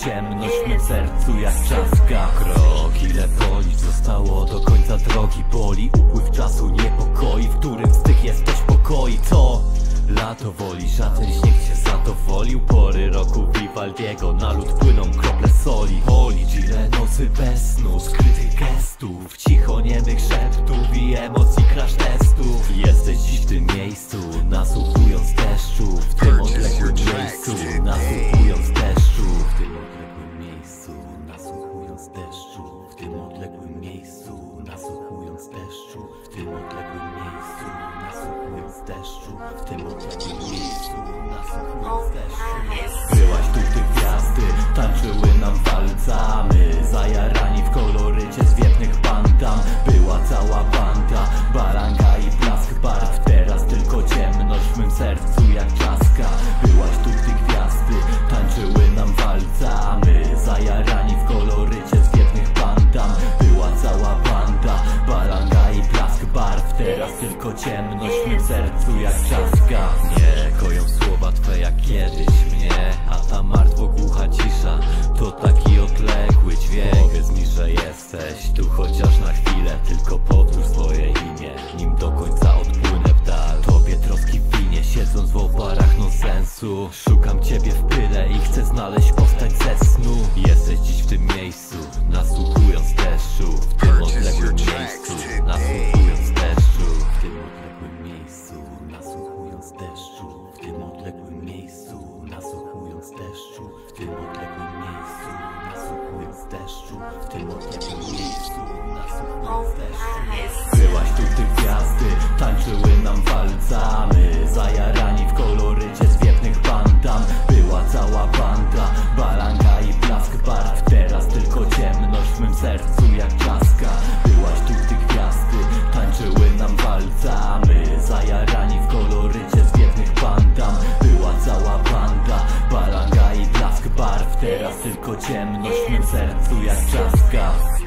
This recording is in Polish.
ciemność w mym sercu jak trzaska. Krok, ile policz zostało do końca drogi. Boli upływ czasu, niepokoi, w którym z tych jesteś pokoi. To lato wolisz, a ten śnieg cię zadowolił. Pory roku Vivaldiego, na lód płyną krople soli. Policz ile nocy bez snu, skrytych gestów, cicho niemych szeptów i emocji crash testów. Jesteś dziś w tym miejscu, nasłuchując deszczu, w tym odległym miejscu, nasłuchując deszczu, w tym odległym miejscu, nasłuchując deszczu, w tym odległym miejscu, nasłuchując deszczu, w tym odległym miejscu, nasłuchując deszczu, w tym odległym miejscu, nasłuchując deszczu. Byłaś tu, gdy gwiazdy tańczyły nam walca, my zajarani w kolorycie zwiewnych bandam. Była cała banda, balanga i blask barw, teraz tylko ciemność w mym sercu jak trzaska. Byłaś tu, gdy gwiazdy tańczyły nam walca, my zajarani w kolorycie zwiewnych bandam. Była cała banda, balanga i blask barw, teraz tylko ciemność w mym sercu jak trzaska. Nie koją słowa twe jak kiedyś mnie, a ta martwo głucha cisza to taki odległy dźwięk. Powiedz mi, że jesteś tu chociaż na chwilę, tylko powtórz swoje imię, nim do końca odpłynę w dal. Tobie troski winie, siedząc w oparach nonsensu. Szukam ciebie w pyle i chcę znaleźć postać ze snu. Jesteś dziś w tym miejscu, nasłuchując deszczu, w tym odległym miejscu, nasłuchując deszczu, w tym odległym miejscu, nasłuchując deszczu, w tym odległym miejscu, nasłuchując deszczu, w tym odległym miejscu, nasłuchując deszczu, w tym odległym miejscu, nasłuchując deszczu. Byłaś tu, gdy gwiazdy tańczyły nam walca, my zajarani w kolorycie zwiewnych bandam. Była cała banda, balanga i blask barw, teraz tylko ciemność w mym sercu jak trzaska. Byłaś tu, gdy gwiazdy tańczyły nam walca, my zajarani w kolorycie zwiewnych bandam. Była cała banda, balanga i blask barw, teraz tylko ciemność w mym sercu jak trzaska.